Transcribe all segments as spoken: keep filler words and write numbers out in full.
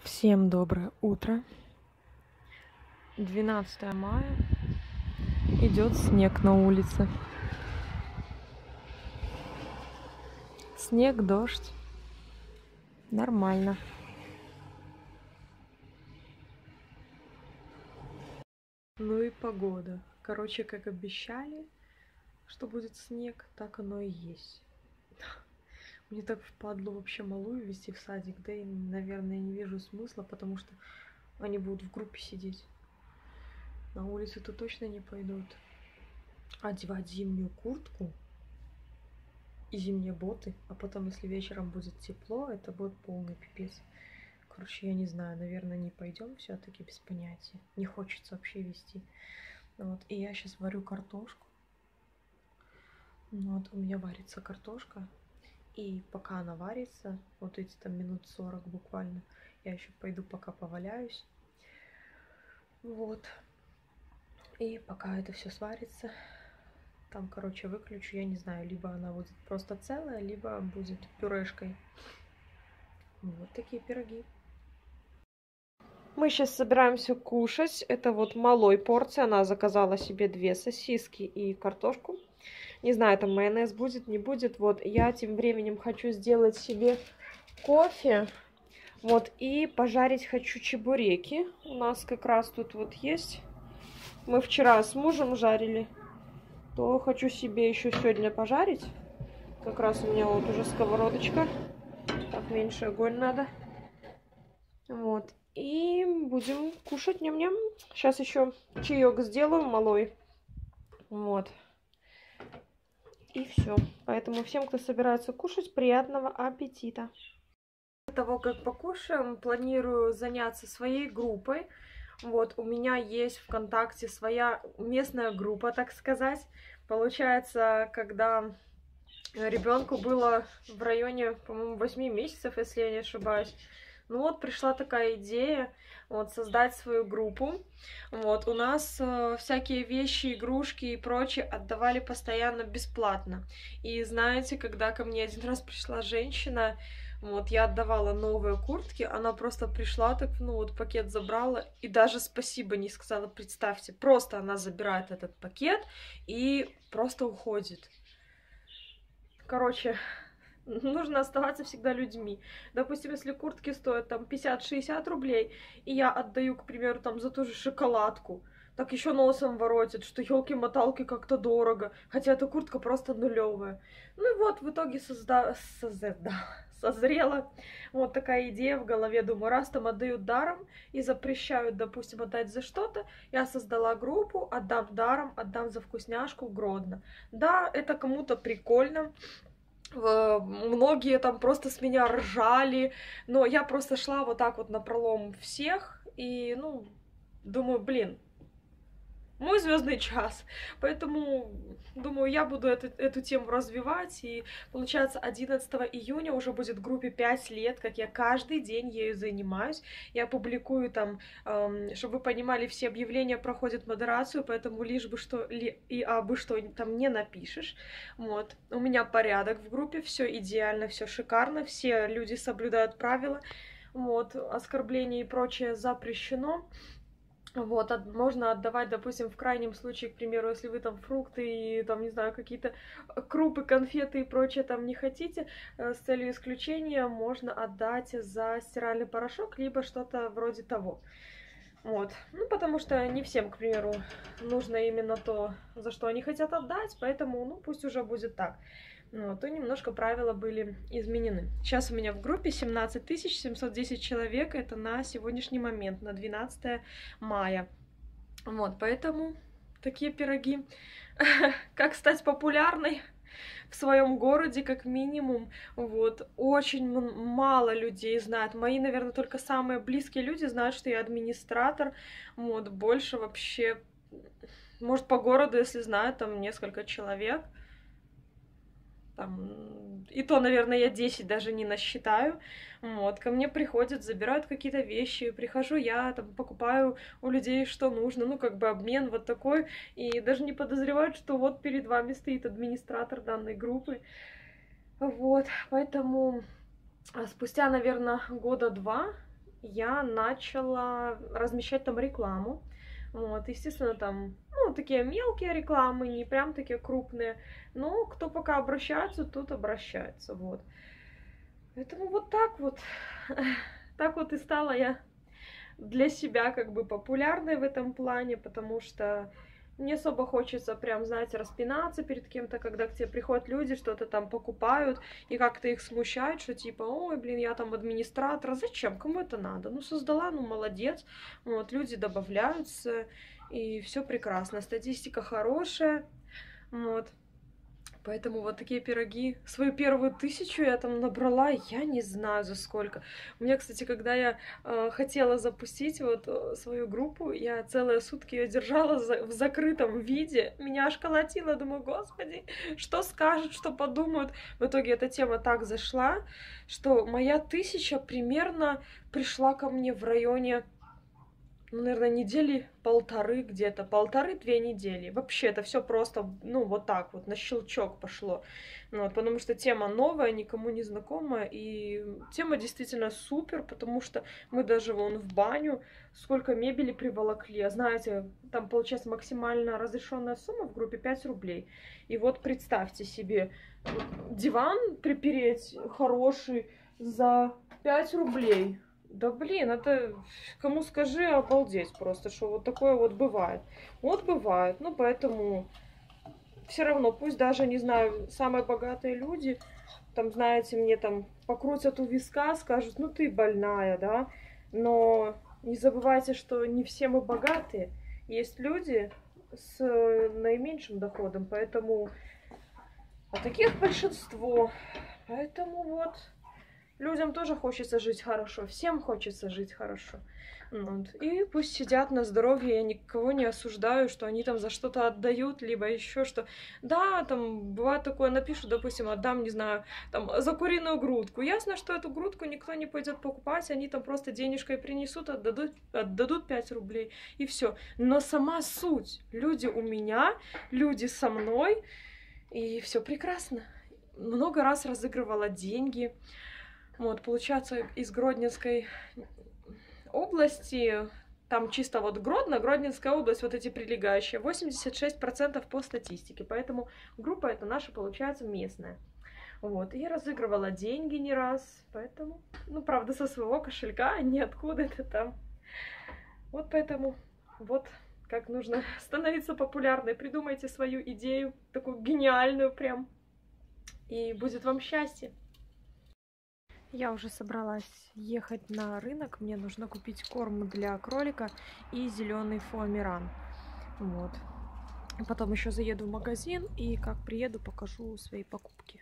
Всем доброе утро. двенадцатое мая. Идет снег на улице. Снег, дождь. Нормально. Ну и погода. Короче, как обещали, что будет снег, так оно и есть. Мне так впадло вообще малую вести в садик, да и, наверное, не вижу смысла, потому что они будут в группе сидеть. На улицу-то точно не пойдут. Одевать зимнюю куртку и зимние боты, а потом, если вечером будет тепло, это будет полный пипец. Короче, я не знаю, наверное, не пойдем все-таки, без понятия. Не хочется вообще вести. Вот, и я сейчас варю картошку. Вот, у меня варится картошка. И пока она варится, вот эти там минут сорок буквально, я еще пойду пока поваляюсь. Вот. И пока это все сварится, там, короче, выключу, я не знаю, либо она будет просто целая, либо будет пюрешкой. Вот такие пироги. Мы сейчас собираемся кушать. Это вот малой порция. Она заказала себе две сосиски и картошку. Не знаю, там майонез будет, не будет. Вот я тем временем хочу сделать себе кофе. Вот, и пожарить хочу чебуреки. У нас как раз тут вот есть. Мы вчера с мужем жарили. То хочу себе еще сегодня пожарить. Как раз у меня вот уже сковородочка. Так, меньше огонь надо. Вот. И будем кушать, ням-ням. Сейчас еще чаек сделаю малой. Вот. И все. Поэтому всем, кто собирается кушать, приятного аппетита. После того, как покушаем, планирую заняться своей группой. Вот, у меня есть ВКонтакте своя местная группа, так сказать. Получается, когда ребенку было в районе, по-моему, восьми месяцев, если я не ошибаюсь. Ну вот, пришла такая идея, вот, создать свою группу. Вот, у нас э, всякие вещи, игрушки и прочее отдавали постоянно бесплатно. И знаете, когда ко мне один раз пришла женщина, вот, я отдавала новые куртки, она просто пришла, так, ну вот, пакет забрала и даже спасибо не сказала, представьте. Просто она забирает этот пакет и просто уходит. Короче... Нужно оставаться всегда людьми. Допустим, если куртки стоят там пятьдесят-шестьдесят рублей, и я отдаю, к примеру, там за ту же шоколадку, так еще носом воротит, что елки-моталки как-то дорого, хотя эта куртка просто нулевая. Ну и вот в итоге созда... Созда... созрела вот такая идея в голове. Думаю, раз там отдают даром и запрещают, допустим, отдать за что-то, я создала группу, отдам даром, отдам за вкусняшку, Гродно. Да, это кому-то прикольно. Многие там просто с меня ржали, но я просто шла вот так вот напролом всех, и, ну, думаю, блин, мой звездный час. Поэтому, думаю, я буду эту, эту тему развивать. И, получается, одиннадцатого июня уже будет группе пять лет, как я каждый день ею занимаюсь. Я публикую там, эм, чтобы вы понимали, все объявления проходят модерацию, поэтому лишь бы что ли, и абы что там не напишешь. Вот. У меня порядок в группе, все идеально, все шикарно, все люди соблюдают правила. Вот. Оскорбления и прочее запрещено. Вот, от, можно отдавать, допустим, в крайнем случае, к примеру, если вы там фрукты и, там, не знаю, какие-то крупы, конфеты и прочее там не хотите, э, с целью исключения можно отдать за стиральный порошок, либо что-то вроде того. Вот, ну, потому что не всем, к примеру, нужно именно то, за что они хотят отдать, поэтому, ну, пусть уже будет так. Ну, то немножко правила были изменены. Сейчас у меня в группе семнадцать тысяч семьсот десять человек, это на сегодняшний момент, на двенадцатое мая. Вот, поэтому такие пироги. Как стать популярной в своем городе, как минимум. Вот, очень мало людей знают. Мои, наверное, только самые близкие люди знают, что я администратор. Вот, больше вообще, может, по городу, если знают, там несколько человек. Там, и то, наверное, я десять даже не насчитаю. Вот, ко мне приходят, забирают какие-то вещи, прихожу я, там, покупаю у людей, что нужно, ну, как бы обмен вот такой, и даже не подозревают, что вот перед вами стоит администратор данной группы. Вот, поэтому спустя, наверное, года два я начала размещать там рекламу. Вот, естественно, там, ну, такие мелкие рекламы, не прям такие крупные. Но кто пока обращается, тот обращается, вот. Поэтому вот так вот. Так вот и стала я для себя как бы популярной в этом плане, потому что не особо хочется прям, знаете, распинаться перед кем-то, когда к тебе приходят люди, что-то там покупают, и как-то их смущает, что типа, ой, блин, я там администратор, а зачем, кому это надо? Ну, создала, ну, молодец, вот, люди добавляются, и все прекрасно, статистика хорошая, вот. Поэтому вот такие пироги. Свою первую тысячу я там набрала, я не знаю за сколько. У меня, кстати, когда я э, хотела запустить вот э, свою группу, я целые сутки ее держала за, в закрытом виде. Меня аж колотило, думаю, господи, что скажут, что подумают. В итоге эта тема так зашла, что моя тысяча примерно пришла ко мне в районе... Ну, наверное, недели полторы где-то, полторы-две недели. Вообще это все просто, ну, вот так вот, на щелчок пошло. Ну, вот, потому что тема новая, никому не знакомая, и тема действительно супер, потому что мы даже вон в баню сколько мебели приволокли. А знаете, там получается максимально разрешенная сумма в группе пять рублей. И вот представьте себе, диван припереть хороший за пять рублей. Да блин, это кому скажи, обалдеть просто, что вот такое вот бывает. Вот бывает, ну поэтому все равно, пусть даже, не знаю, самые богатые люди, там, знаете, мне там покрутят у виска, скажут, ну ты больная, да, но не забывайте, что не все мы богатые, есть люди с наименьшим доходом, поэтому, а таких большинство, поэтому вот... Людям тоже хочется жить хорошо, всем хочется жить хорошо. Вот. И пусть сидят на здоровье, я никого не осуждаю, что они там за что-то отдают, либо еще что. Да, там бывает такое, напишут, допустим, отдам, не знаю, там за куриную грудку. Ясно, что эту грудку никто не пойдет покупать, они там просто денежкой принесут, отдадут, отдадут пять рублей, и все. Но сама суть, люди у меня, люди со мной, и все прекрасно. Много раз разыгрывала деньги. Вот, получается, из Гродненской области, там чисто вот Гродно, Гродненская область, вот эти прилегающие, восемьдесят шесть процентов по статистике, поэтому группа эта наша, получается, местная. Вот, и разыгрывала деньги не раз, поэтому, ну, правда, со своего кошелька, а не откуда-то там. Вот поэтому, вот как нужно становиться популярной, придумайте свою идею, такую гениальную прям, и будет вам счастье. Я уже собралась ехать на рынок. Мне нужно купить корм для кролика и зеленый фоамиран. Вот. Потом еще заеду в магазин и как приеду, покажу свои покупки.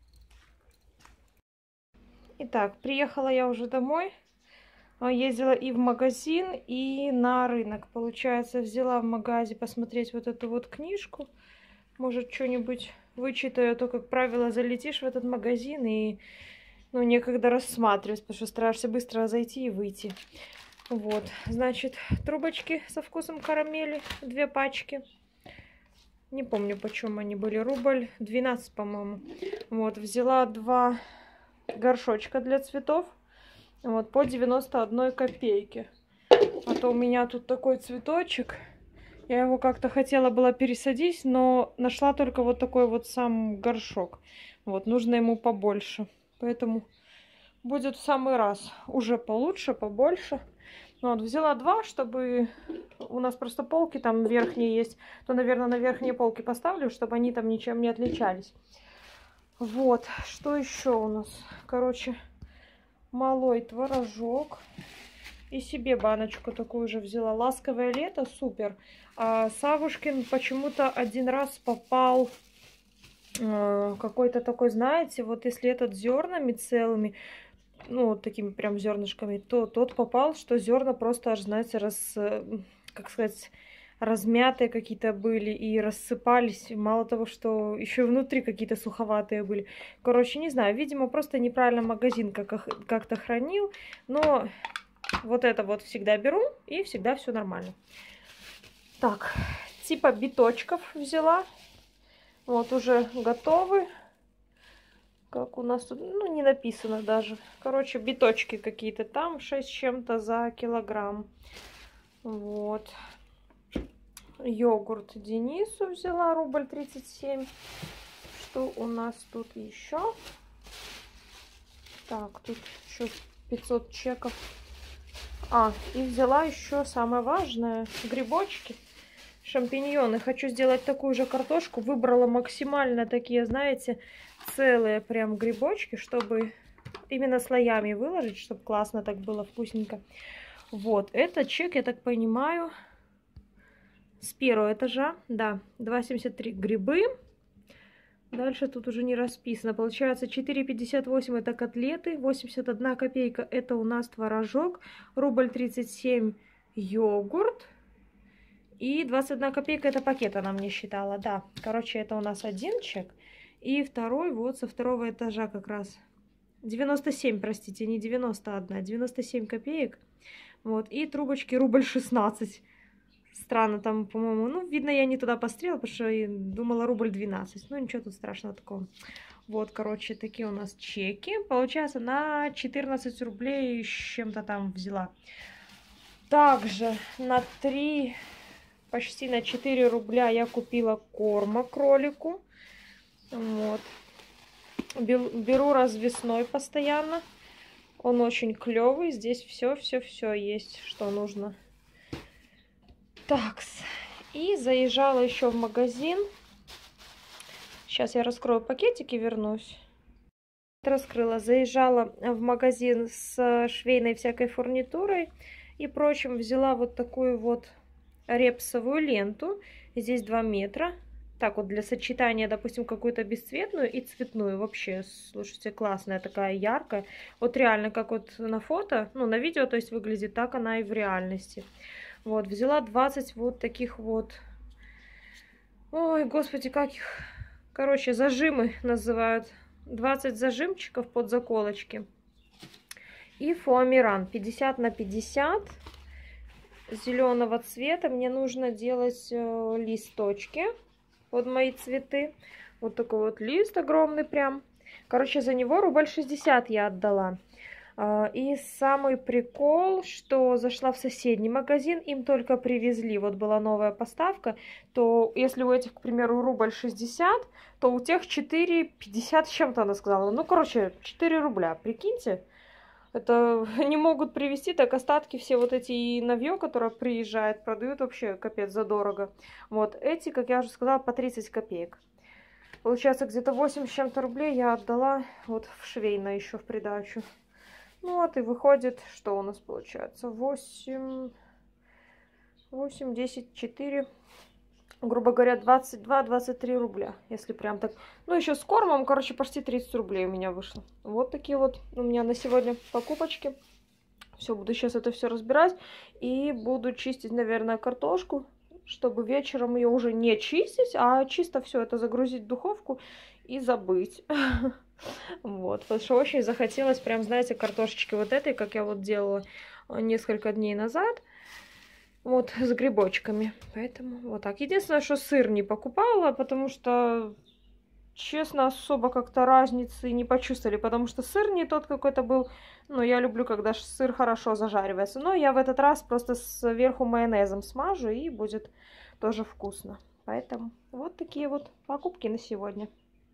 Итак, приехала я уже домой. Ездила и в магазин, и на рынок. Получается, взяла в магазе посмотреть вот эту вот книжку. Может, что-нибудь вычитаю. А то, как правило, залетишь в этот магазин и... Ну, некогда рассматривать, потому что стараешься быстро зайти и выйти. Вот, значит, трубочки со вкусом карамели, две пачки. Не помню, почем они были, рубль двенадцать, по-моему. Вот, взяла два горшочка для цветов, вот, по девяносто одной копейке. А то у меня тут такой цветочек. Я его как-то хотела была пересадить, но нашла только вот такой вот сам горшок. Вот, нужно ему побольше. Поэтому будет в самый раз. Уже получше, побольше. Вот, взяла два, чтобы... У нас просто полки там верхние есть. То, наверное, на верхние полки поставлю, чтобы они там ничем не отличались. Вот. Что еще у нас? Короче, малой творожок. И себе баночку такую же взяла. Ласковое лето, супер. А Савушкин почему-то один раз попал... какой-то такой, знаете, вот если этот зернами целыми, ну, вот такими прям зернышками, то тот попал, что зерна просто аж, знаете, раз, как сказать, размятые какие-то были и рассыпались. Мало того, что еще и внутри какие-то суховатые были. Короче, не знаю, видимо, просто неправильно магазин как-то хранил, но вот это вот всегда беру, и всегда все нормально. Так, типа биточков взяла. Вот уже готовы. Как у нас тут, ну, не написано даже. Короче, биточки какие-то там, шесть с чем-то за килограмм. Вот. Йогурт Денису взяла, рубль тридцать семь. Что у нас тут еще? Так, тут еще пятьсот чеков. А, и взяла еще самое важное, грибочки, шампиньоны. Хочу сделать такую же картошку. Выбрала максимально такие, знаете, целые прям грибочки, чтобы именно слоями выложить, чтобы классно так было, вкусненько. Вот, это чек, я так понимаю, с первого этажа. Да, два семьдесят три грибы. Дальше тут уже не расписано. Получается, четыре пятьдесят восемь это котлеты, восемьдесят одна копейка это у нас творожок, рубль тридцать семь йогурт и двадцать одна копейка это пакет она мне считала. Да, короче, это у нас один чек. И второй вот со второго этажа как раз. девяносто семь, простите, не девяносто один, девяносто семь копеек. Вот, и трубочки рубль шестнадцать. Странно там, по-моему, ну, видно, я не туда пострела, потому что я думала рубль двенадцать. Ну, ничего тут страшного такого. Вот, короче, такие у нас чеки. Получается, на четырнадцать рублей с чем-то там взяла. Также на три, почти на четыре рубля я купила корма кролику. Вот. Беру развесной постоянно. Он очень клевый. Здесь все-все-все есть, что нужно. Так, и заезжала еще в магазин. Сейчас я раскрою пакетик и вернусь. Раскрыла. Заезжала в магазин с швейной всякой фурнитурой и прочим. Взяла вот такую вот репсовую ленту. Здесь два метра. Так вот, для сочетания, допустим, какую-то бесцветную и цветную. Вообще, слушайте, классная, такая яркая. Вот реально, как вот на фото, ну, на видео, то есть выглядит, так она и в реальности. Вот, взяла двадцать вот таких вот, ой, господи, как их, короче, зажимы называют. двадцать зажимчиков под заколочки. И фоамиран пятьдесят на пятьдесят зеленого цвета. Мне нужно делать э, листочки под мои цветы. Вот такой вот лист огромный прям. Короче, за него рубль шестьдесят я отдала. И самый прикол, что зашла в соседний магазин, им только привезли, вот была новая поставка, то если у этих, к примеру, рубль шестьдесят, то у тех четыре пятьдесят с чем-то она сказала. Ну, короче, четыре рубля, прикиньте. Это не могут привезти, так остатки все вот эти и навье, которое приезжает, продают вообще капец задорого. Вот эти, как я уже сказала, по тридцать копеек. Получается, где-то восемь с чем-то рублей я отдала вот в швейное еще в придачу. Ну вот и выходит, что у нас получается? восемь, восемь, десять, четыре, грубо говоря, двадцать два — двадцать три рубля. Если прям так. Ну, еще с кормом, короче, почти тридцать рублей у меня вышло. Вот такие вот у меня на сегодня покупочки. Все, буду сейчас это все разбирать. И буду чистить, наверное, картошку, чтобы вечером ее уже не чистить, а чисто все это загрузить в духовку и забыть. Вот, потому что очень захотелось прям, знаете, картошечки вот этой, как я вот делала несколько дней назад. Вот, с грибочками. Поэтому вот так. Единственное, что сыр не покупала, потому что, честно, особо как-то разницы не почувствовали, потому что сыр не тот какой-то был. Ну, я люблю, когда сыр хорошо зажаривается. Но я в этот раз просто сверху майонезом смажу, и будет тоже вкусно. Поэтому вот такие вот покупки на сегодня.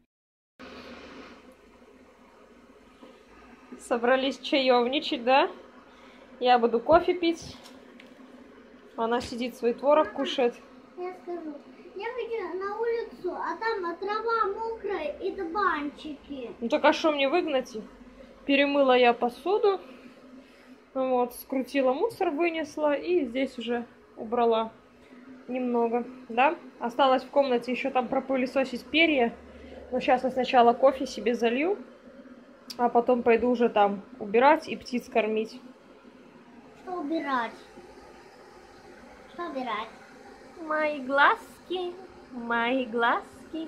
Собрались чаевничать, да? Я буду кофе пить. Она сидит, свой творог кушает. Я скажу. Я выйду на улицу, а там трава мокрая и дубанчики. Ну так а что мне выгнать их? Перемыла я посуду. Вот, скрутила мусор, вынесла и здесь уже убрала немного, да? Осталось в комнате еще там пропылесосить перья. Но сейчас я сначала кофе себе залью. А потом пойду уже там убирать и птиц кормить. Что убирать? Что убирать? Мои глазки, мои глазки.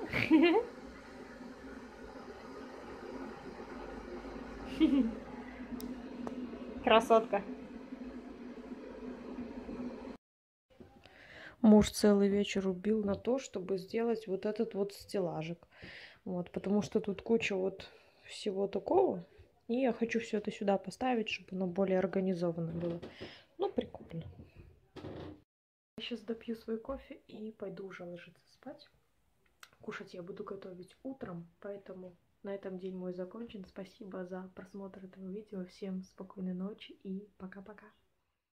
Красотка. Муж целый вечер убил на то, чтобы сделать вот этот вот стеллажик. Вот, потому что тут куча вот всего такого. И я хочу все это сюда поставить, чтобы оно более организованно было. Ну, прикольно. Я сейчас допью свой кофе и пойду уже ложиться спать. Кушать я буду готовить утром, поэтому на этом день мой закончен. Спасибо за просмотр этого видео. Всем спокойной ночи и пока-пока.